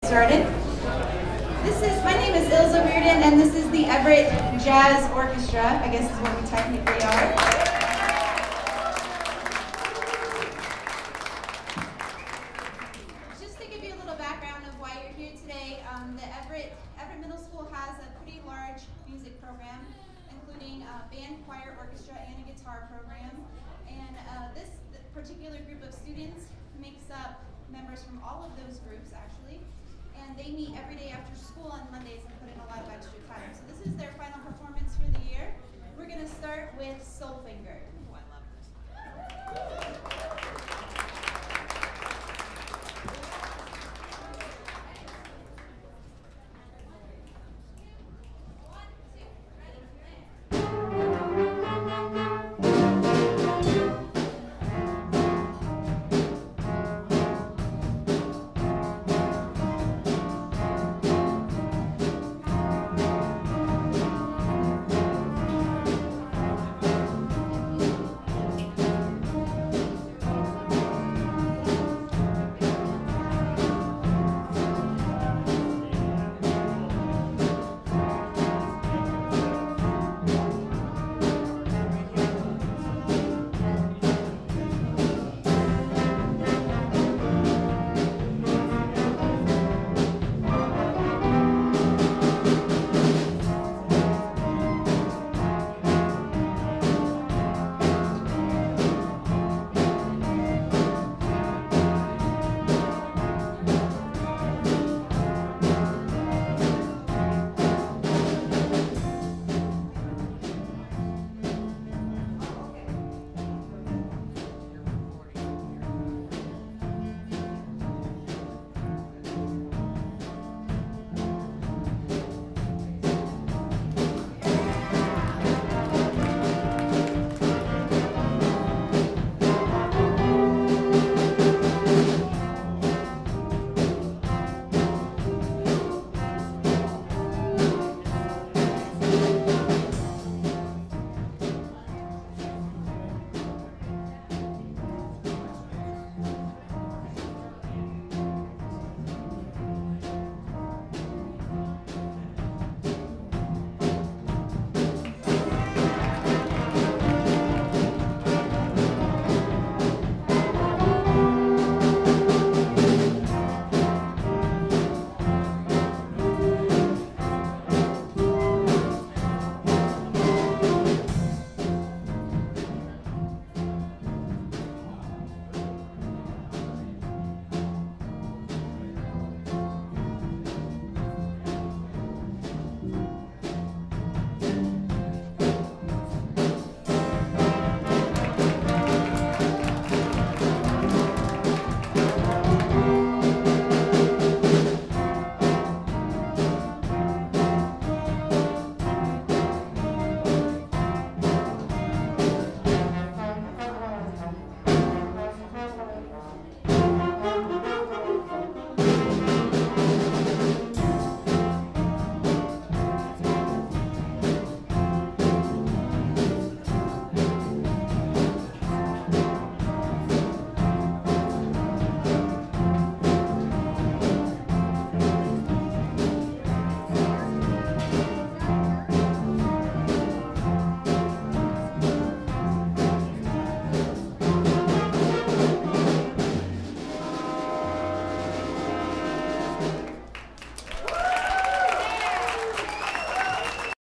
Started. My name is Ilza Reardon, and this is the Everett Jazz Orchestra, I guess is what we technically are. Just to give you a little background of why you're here today, the Everett Middle School has a pretty large music program, including a band, choir, orchestra, and a guitar program. And this particular group of students makes up members from all of those groups, actually. And they meet every day after school on Mondays and put in a lot of extra time. So this is their final performance for the year. We're going to start with Soul Finger.